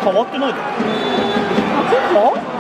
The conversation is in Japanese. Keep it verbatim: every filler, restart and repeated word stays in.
変わってないだろ。 あ、ちょっと